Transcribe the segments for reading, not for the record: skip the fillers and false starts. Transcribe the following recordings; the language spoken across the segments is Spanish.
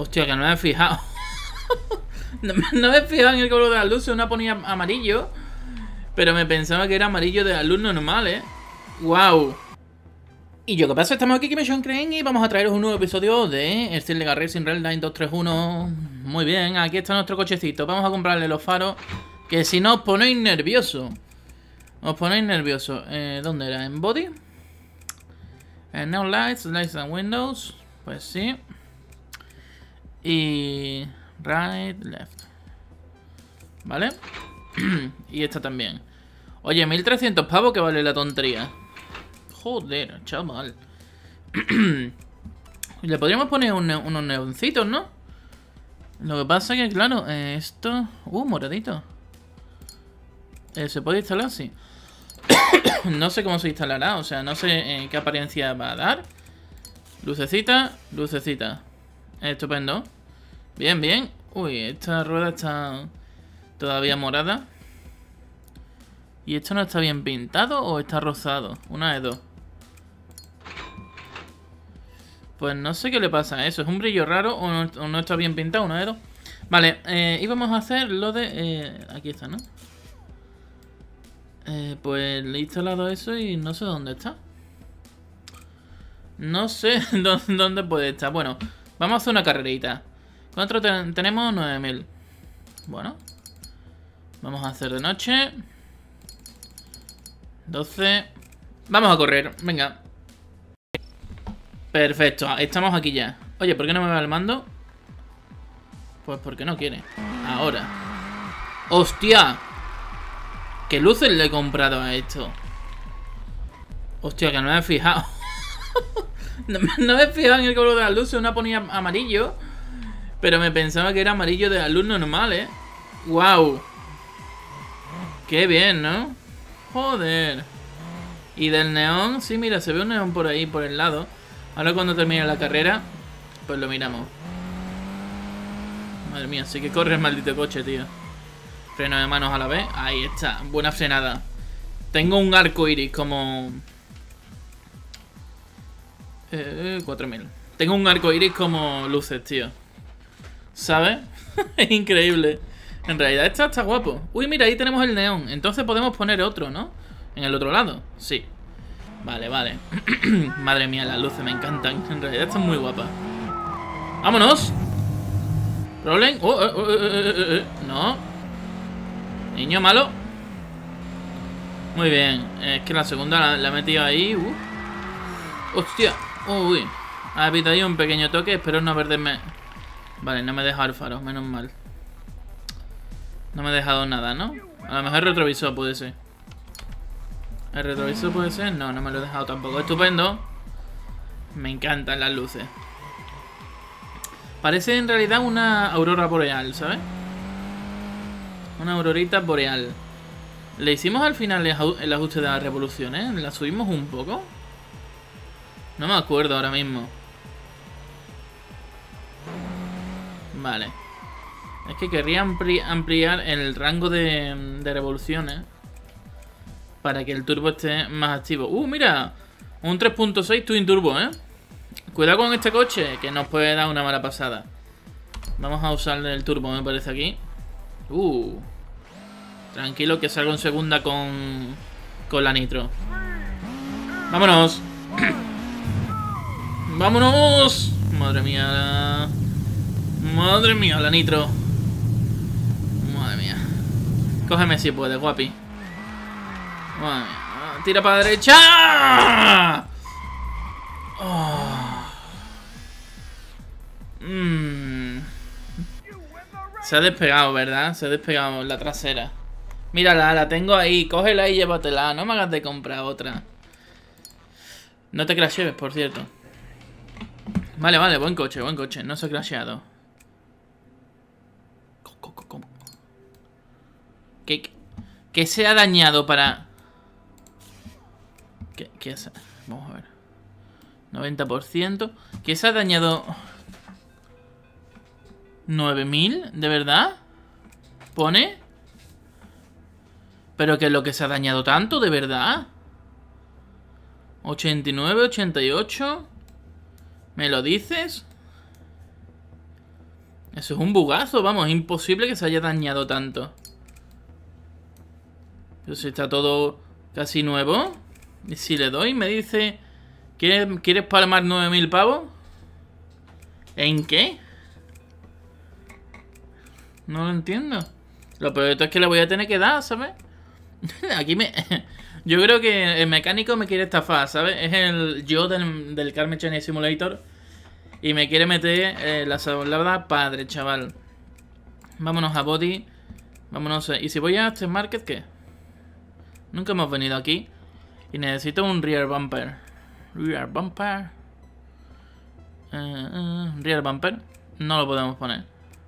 Hostia, que no me he fijado. No me he fijado en el color de las luces. Una ponía amarillo, pero me pensaba que era amarillo de la luz normal, ¿eh? ¡Wow! Y yo, ¿qué pasa? Estamos aquí, Kimation Crane, y vamos a traeros un nuevo episodio de Steel Lega Racing Redline 231. Muy bien, aquí está nuestro cochecito. Vamos a comprarle los faros, que si no os ponéis nervioso. Os ponéis nervioso. ¿Dónde era? ¿En Body? Now Lights, Lights and Windows. Pues sí. Y... Right, left. ¿Vale? Y esta también. Oye, 1300 pavos que vale la tontería. Joder, chaval. Le podríamos poner unos neoncitos, ¿no? Lo que pasa es que, claro, esto... moradito. ¿Se puede instalar? Sí. No sé cómo se instalará, o sea, no sé qué apariencia va a dar. Lucecita, lucecita. Estupendo. Bien, bien. Uy, esta rueda está todavía morada. ¿Y esto no está bien pintado o está rosado? Una de dos. Pues no sé qué le pasa a eso. ¿Es un brillo raro o no está bien pintado? Una de dos. Vale, y vamos a hacer lo de... aquí está, ¿no? Pues le he instalado eso y no sé dónde está. No sé dónde puede estar. Bueno, vamos a hacer una carrerita. ¿Cuánto tenemos? 9000. Bueno. Vamos a hacer de noche. 12. Vamos a correr, venga. Perfecto, estamos aquí ya. Oye, ¿por qué no me va el mando? Pues porque no quiere. Ahora. ¡Hostia! ¿Qué luces le he comprado a esto? Hostia, que no me he fijado. No me he fijado en el color de las luces. Una ponía amarillo, pero me pensaba que era amarillo de la luz normal, ¿eh? ¡Wow! ¡Qué bien!, ¿no? Joder. Y del neón, sí, mira, se ve un neón por ahí, por el lado. Ahora cuando termine la carrera, pues lo miramos. Madre mía, sí que corre el maldito coche, tío. Freno de manos a la vez. Ahí está, buena frenada. Tengo un arco iris como... 4000. Tengo un arco iris como luces, tío. ¿Sabes? Es increíble. En realidad está guapo. Uy, mira, ahí tenemos el neón. Entonces podemos poner otro, ¿no? En el otro lado. Sí. Vale, vale. Madre mía, las luces me encantan. En realidad están muy guapas. ¡Vámonos! ¿Problem? No. Niño malo. Muy bien. Es que la segunda la he metido ahí. ¡Hostia! Uy. Ha habido ahí un pequeño toque. Espero no perderme. Vale, no me he dejado el faro. Menos mal. No me he dejado nada, ¿no? A lo mejor el retrovisor puede ser. ¿El retrovisor puede ser? No, no me lo he dejado tampoco. Estupendo. Me encantan las luces. Parece en realidad una aurora boreal, ¿sabes? Una aurorita boreal. Le hicimos al final el ajuste de las revoluciones. La subimos un poco. No me acuerdo ahora mismo. Vale. Es que querría ampliar el rango de revoluciones para que el turbo esté más activo. Mira, un 3.6 Twin Turbo, ¿eh? Cuidado con este coche, que nos puede dar una mala pasada. Vamos a usarle el turbo, me parece, aquí. Tranquilo, que salgo en segunda con la nitro. ¡Vámonos! ¡Vámonos! Madre mía. Madre mía, la nitro. Madre mía. Cógeme si puedes, guapi. Madre mía. Tira para la derecha. Se ha despegado, ¿verdad? Se ha despegado la trasera. Mírala, la tengo ahí. Cógela y llévatela. No me hagas de comprar otra. No te crashees, por cierto. Vale, vale, buen coche, buen coche. No se ha crasheado. ¿Cómo? ¿Qué se ha dañado para...? ¿Qué es? Vamos a ver. 90%. ¿Qué se ha dañado? 9000, ¿de verdad? ¿Pone? ¿Pero qué es lo que se ha dañado tanto, de verdad? 89, 88. ¿Me lo dices? Eso es un bugazo, vamos. Es imposible que se haya dañado tanto. Pero si está todo casi nuevo. Y si le doy, me dice... ¿Quieres palmar 9000 pavos? ¿En qué? No lo entiendo. Lo peor de todo es que le voy a tener que dar, ¿sabes? Aquí me... Yo creo que el mecánico me quiere estafar, ¿sabes? Es el yo del Car Mechanic Simulator. Y me quiere meter la salada padre, chaval. Vámonos a Body. Vámonos a... ¿Y si voy a este market, qué? Nunca hemos venido aquí. Y necesito un rear bumper. Rear bumper. Rear bumper. No lo podemos poner.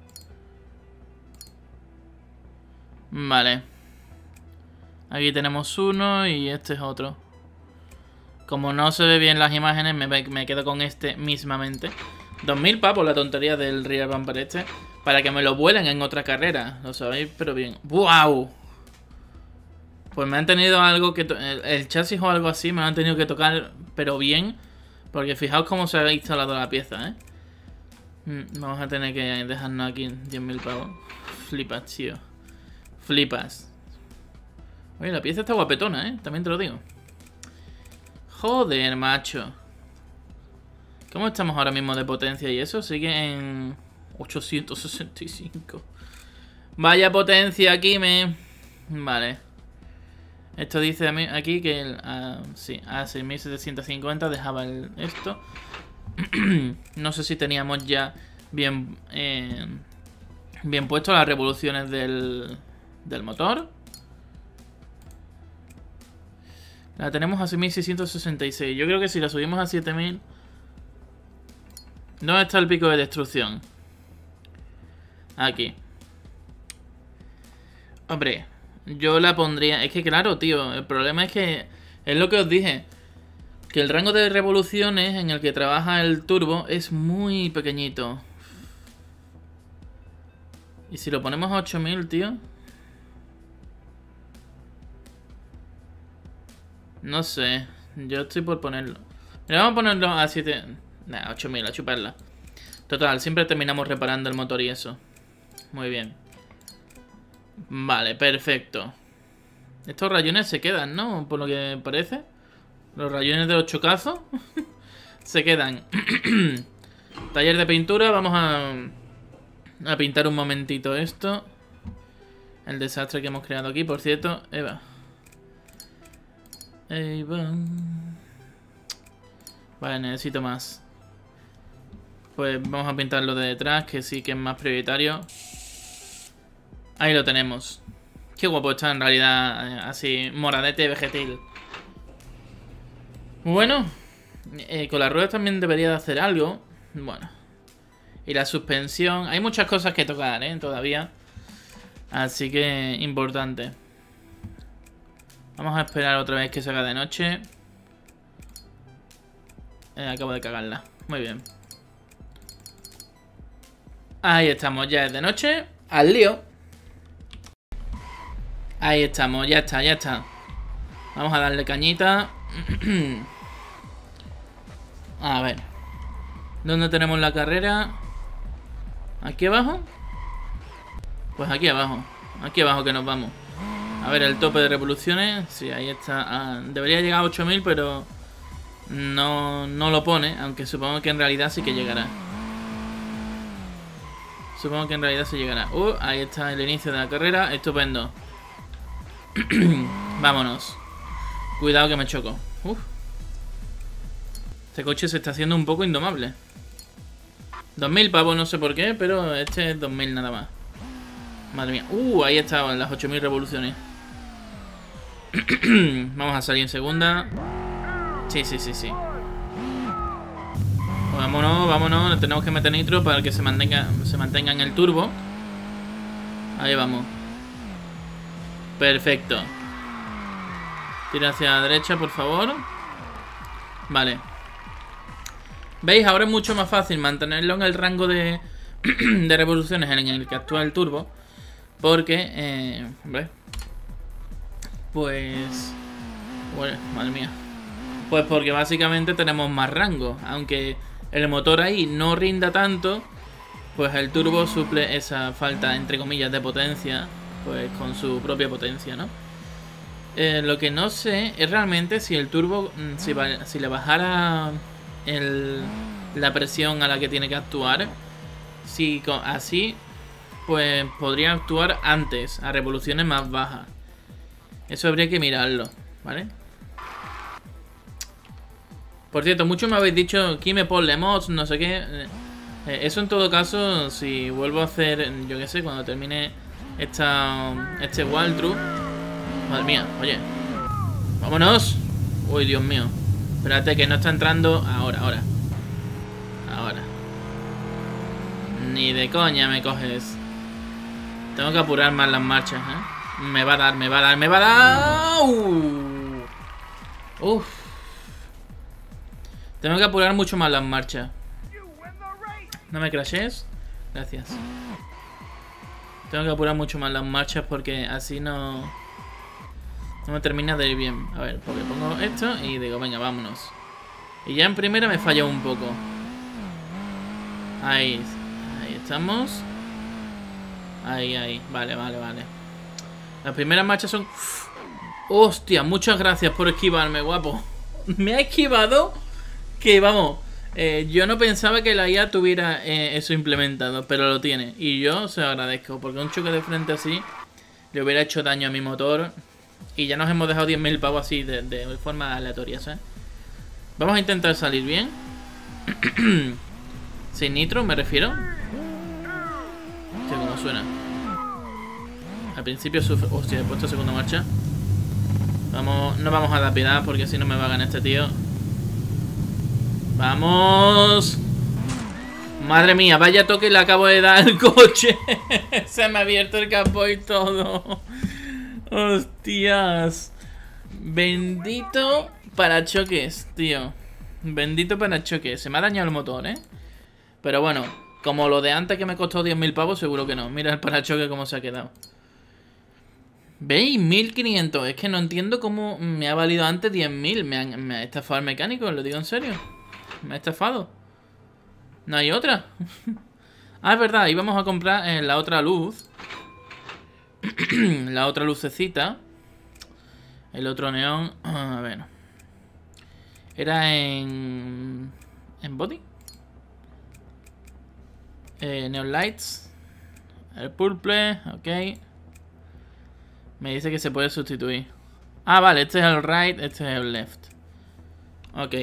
Vale. Aquí tenemos uno y este es otro. Como no se ve bien las imágenes, me quedo con este mismamente. 2000 pavos la tontería del rear bumper este. Para que me lo vuelen en otra carrera. Lo sabéis, pero bien. ¡Wow! Pues me han tenido algo que... El chasis o algo así me lo han tenido que tocar, pero bien. Porque fijaos cómo se ha instalado la pieza, ¿eh? Vamos a tener que dejarnos aquí 10.000 pavos. Flipas, tío. Flipas. Oye, la pieza está guapetona, ¿eh? También te lo digo. Joder, macho. ¿Cómo estamos ahora mismo de potencia y eso? Sigue en 865. Vaya potencia aquí, Vale. Esto dice aquí que sí, a 6750 dejaba esto. No sé si teníamos ya bien bien puesto las revoluciones del motor. La tenemos a 6666. Yo creo que si la subimos a 7000... ¿Dónde está el pico de destrucción? Aquí. Hombre, yo la pondría... Es que claro, tío, el problema es que... Es lo que os dije. Que el rango de revoluciones en el que trabaja el turbo es muy pequeñito. ¿Y si lo ponemos a 8000, tío? No sé. Yo estoy por ponerlo. Mira, vamos a ponerlo a 7... Nah, 8000, a chuparla. Total, siempre terminamos reparando el motor y eso. Muy bien. Vale, perfecto. Estos rayones se quedan, ¿no? Por lo que parece. Los rayones de los chocazos se quedan. Taller de pintura. Vamos a pintar un momentito esto. El desastre que hemos creado aquí, por cierto. Eva. Vale, necesito más. Pues vamos a pintar lo de detrás, que sí que es más prioritario. Ahí lo tenemos. Qué guapo está en realidad, así, moradete vegetil. Bueno, con las ruedas también debería de hacer algo. Bueno. Y la suspensión. Hay muchas cosas que tocar, todavía. Así que, importante. Vamos a esperar otra vez que se haga de noche. Acabo de cagarla. Muy bien. Ahí estamos, ya es de noche. Al lío. Ahí estamos, ya está, ya está. Vamos a darle cañita. A ver. ¿Dónde tenemos la carrera? ¿Aquí abajo? Pues aquí abajo. Aquí abajo que nos vamos. A ver, el tope de revoluciones. Sí, ahí está. Debería llegar a 8000, pero no lo pone. Aunque supongo que en realidad sí que llegará. Supongo que en realidad sí llegará. Ahí está el inicio de la carrera. Estupendo. Vámonos. Cuidado que me choco. Este coche se está haciendo un poco indomable. 2000 pavos, no sé por qué, pero este es 2000 nada más. Madre mía. Ahí estaban las 8000 revoluciones. Vamos a salir en segunda. Sí. Pues vámonos. Tenemos que meter nitro para que se mantenga en el turbo. Ahí vamos. Perfecto. Tira hacia la derecha, por favor. Vale. ¿Veis? Ahora es mucho más fácil mantenerlo en el rango de revoluciones en el que actúa el turbo. Porque, hombre, pues... Bueno, madre mía. Pues porque básicamente tenemos más rango. Aunque el motor ahí no rinda tanto, pues el turbo suple esa falta, entre comillas, de potencia, pues con su propia potencia, ¿no? Lo que no sé es realmente si el turbo, si le bajara la presión a la que tiene que actuar, si así, pues podría actuar antes, a revoluciones más bajas. Eso habría que mirarlo, ¿vale? Por cierto, muchos me habéis dicho, aquí me ponle mods, no sé qué. Eso en todo caso, si vuelvo a hacer, yo qué sé, cuando termine este walkthrough. Madre mía, oye. ¡Vámonos! Uy, Dios mío. Espérate que no está entrando. Ahora. Ni de coña me coges. Tengo que apurar más las marchas, ¿eh? Me va a dar. Uf. Tengo que apurar mucho más las marchas. ¿No me crashes? Gracias. Tengo que apurar mucho más las marchas porque así no me termina de ir bien. A ver, porque pongo esto y digo, venga, vámonos. Y ya en primera me falla un poco. Ahí estamos. Ahí. Vale. Las primeras marchas son... Hostia, muchas gracias por esquivarme, guapo. Me ha esquivado que, vamos... yo no pensaba que la IA tuviera eso implementado, pero lo tiene. Y yo se lo agradezco, porque un choque de frente así le hubiera hecho daño a mi motor. Y ya nos hemos dejado 10.000 pavos así de forma aleatoria, ¿sabes? Vamos a intentar salir bien. Sin nitro, me refiero. Hostia, cómo suena. Al principio sufre... Hostia, he puesto segunda marcha. Vamos, no vamos a dar piedad porque si no me va a ganar este tío. ¡Vamos! Madre mía, vaya toque le acabo de dar al coche. Se me ha abierto el capó y todo. Hostias. Bendito parachoques, tío. Bendito parachoques. Se me ha dañado el motor, ¿eh? Pero bueno, como lo de antes que me costó 10.000 pavos, seguro que no. Mira el parachoque cómo se ha quedado. ¿Veis? 1.500. Es que no entiendo cómo me ha valido antes 10.000. Me ha estafado el mecánico, lo digo en serio. Me ha estafado. No hay otra. Ah, es verdad, íbamos a comprar la otra luz. La otra lucecita. El otro neón. A ver. Era en body. Neon lights. El purple. Ok. Me dice que se puede sustituir. Ah, vale, este es el right, este es el left. Ok.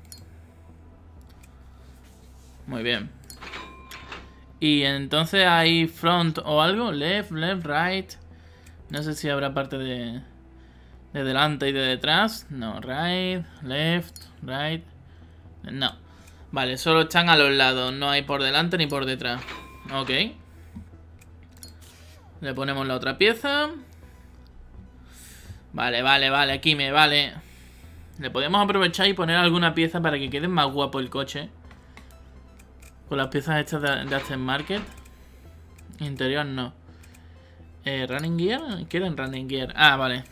Muy bien. Y entonces hay front o algo. Left, right. No sé si habrá parte de delante y de detrás. No, right, left, right. No. Vale, solo están a los lados. No hay por delante ni por detrás. Ok. Le ponemos la otra pieza. Vale, aquí me vale. Le podemos aprovechar y poner alguna pieza para que quede más guapo el coche. Con las piezas estas de aftermarket. Interior no. Running gear. Quieren running gear. Ah, vale.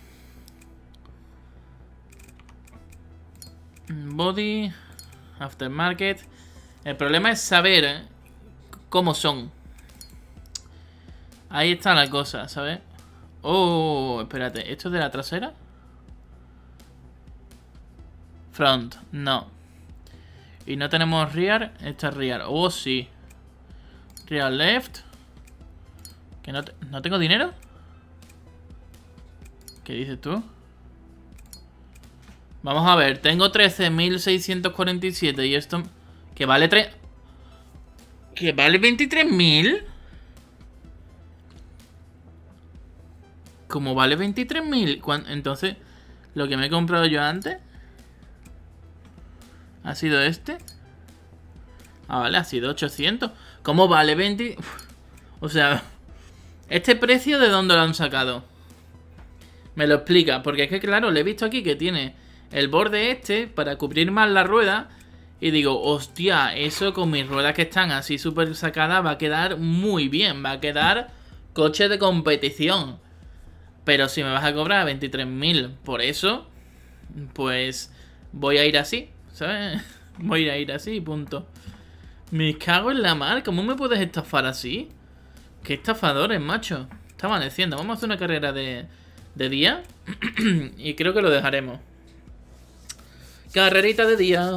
Body. Aftermarket. El problema es saber cómo son. Ahí está la cosa, ¿sabes? Oh, espérate. ¿Esto es de la trasera? Front. No. Y no tenemos rear. Esta es rear. Oh, sí. Rear left. ¿Que no tengo dinero? ¿Qué dices tú? Vamos a ver. Tengo 13.647 y esto... ¿Que vale 3? ¿Que vale 23.000? ¿Cómo vale 23.000? Entonces, lo que me he comprado yo antes... ¿Ha sido este? Ah, vale, ha sido 800. ¿Cómo vale 20? Uf. O sea, ¿este precio de dónde lo han sacado? Me lo explica, porque es que claro, le he visto aquí que tiene el borde este para cubrir más la rueda. Y digo, hostia, eso con mis ruedas que están así súper sacadas va a quedar muy bien. Va a quedar coche de competición. Pero si me vas a cobrar 23.000 por eso, pues voy a ir así, ¿sabes? Voy a ir así, punto. Me cago en la mar. ¿Cómo me puedes estafar así? Qué estafadores, macho. Está amaneciendo. Vamos a hacer una carrera de día. Y creo que lo dejaremos. Carrerita de día.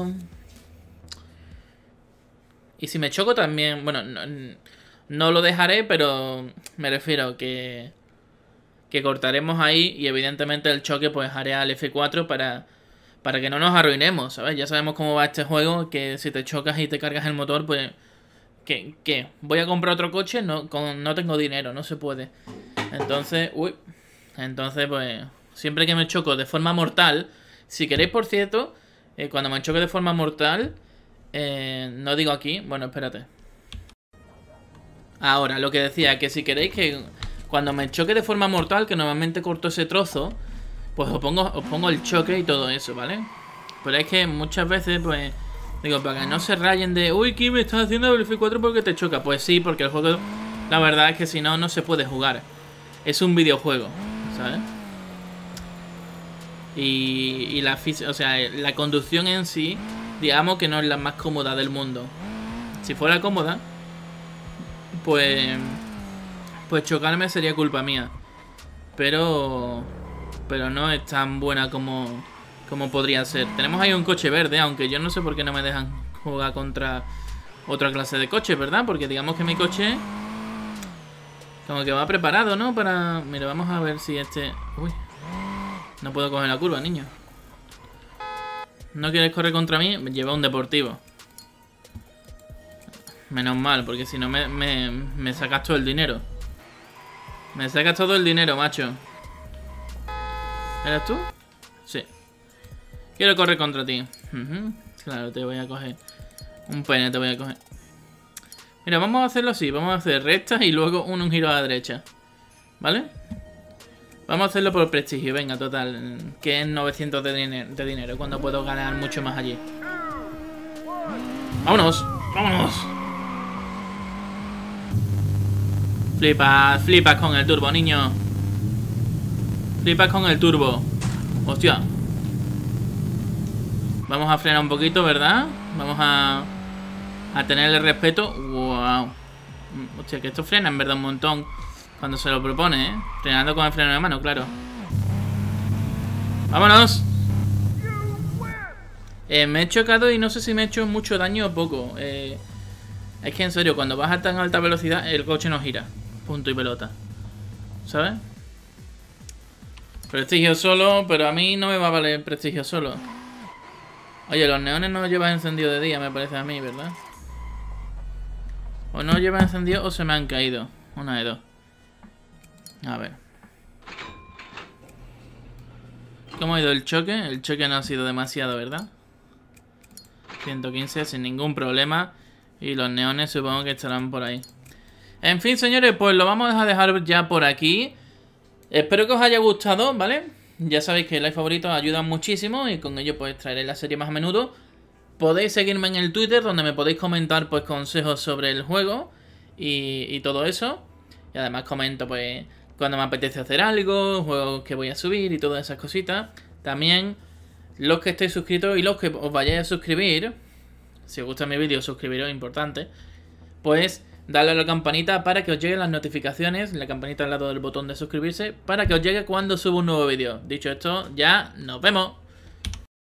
Y si me choco también... Bueno, no lo dejaré, pero me refiero que cortaremos ahí. Y evidentemente el choque pues haré al F4 para que no nos arruinemos, ¿sabes? Ya sabemos cómo va este juego, que si te chocas y te cargas el motor, pues... ¿Qué? ¿Voy a comprar otro coche? No tengo dinero, no se puede. Entonces, entonces, pues, siempre que me choco de forma mortal... Si queréis, por cierto, cuando me choque de forma mortal... no digo aquí, bueno, espérate. Ahora, lo que decía, que si queréis que cuando me choque de forma mortal, que normalmente corto ese trozo... Pues os pongo el choque y todo eso, ¿vale? Pero es que muchas veces, pues... Digo, para que no se rayen de... Uy, ¿qué me estás haciendo el F4 porque te choca? Pues sí, porque el juego... La verdad es que si no, no se puede jugar. Es un videojuego, ¿sabes? Y la física... O sea, la conducción en sí... Digamos que no es la más cómoda del mundo. Si fuera cómoda... Pues chocarme sería culpa mía. Pero no es tan buena como podría ser. Tenemos ahí un coche verde, aunque yo no sé por qué no me dejan jugar contra otra clase de coche, ¿verdad? Porque digamos que mi coche como que va preparado, ¿no? Para... Mira, vamos a ver si este... Uy, no puedo coger la curva, niño. ¿No quieres correr contra mí? Lleva un deportivo. Menos mal, porque si no me sacas todo el dinero. Me sacas todo el dinero, macho. ¿Eres tú? Sí. Quiero correr contra ti. Claro, te voy a coger. Un pene te voy a coger. Mira, vamos a hacerlo así. Vamos a hacer rectas y luego un giro a la derecha. ¿Vale? Vamos a hacerlo por prestigio. Venga, total. Que es 900 de dinero. Cuando puedo ganar mucho más allí. ¡Vámonos! ¡Vámonos! Flipas con el turbo, niño. Flipas con el turbo. Hostia. Vamos a frenar un poquito, ¿verdad? Vamos a tenerle respeto. Wow. Hostia, que esto frena en verdad un montón cuando se lo propone, ¿eh? Frenando con el freno de mano, claro. ¡Vámonos! Me he chocado y no sé si me he hecho mucho daño o poco. Es que en serio, cuando vas a tan alta velocidad, el coche no gira. Punto y pelota. ¿Sabes? Prestigio solo, pero a mí no me va a valer prestigio solo. Oye, los neones no los llevas encendido de día, me parece a mí, ¿verdad? O no llevan encendido o se me han caído. Una de dos. A ver. ¿Cómo ha ido el choque? El choque no ha sido demasiado, ¿verdad? 115 sin ningún problema. Y los neones supongo que estarán por ahí. En fin, señores, pues lo vamos a dejar ya por aquí. Espero que os haya gustado, ¿vale? Ya sabéis que el like favorito ayuda muchísimo y con ello pues traeré la serie más a menudo. Podéis seguirme en el Twitter donde me podéis comentar pues consejos sobre el juego y todo eso. Y además comento pues cuando me apetece hacer algo, juegos que voy a subir y todas esas cositas. También los que estéis suscritos y los que os vayáis a suscribir, si os gusta mi vídeo, suscribiros, es importante. Pues darle a la campanita para que os lleguen las notificaciones, la campanita al lado del botón de suscribirse, para que os llegue cuando subo un nuevo vídeo. Dicho esto, ya nos vemos.